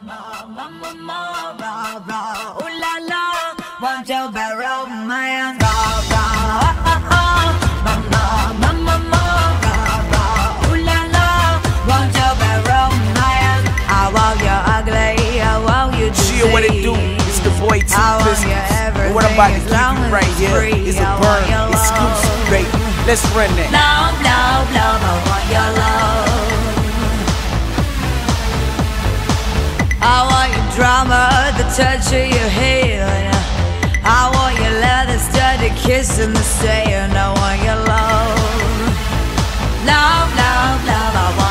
Ooh la la, want you borrow my hand. Ooh la la, want you borrow my hand. I want you ugly, I want you to Shit, what it do? It's the boy T-Piss. And what I'm about to give you right here is a burn exclusive, baby. Let's run that. Love, love, love, I want your love. I want your drama, the touch of your hand. I want your leather studded kiss in the sand. I want your love. Love, love, love, I want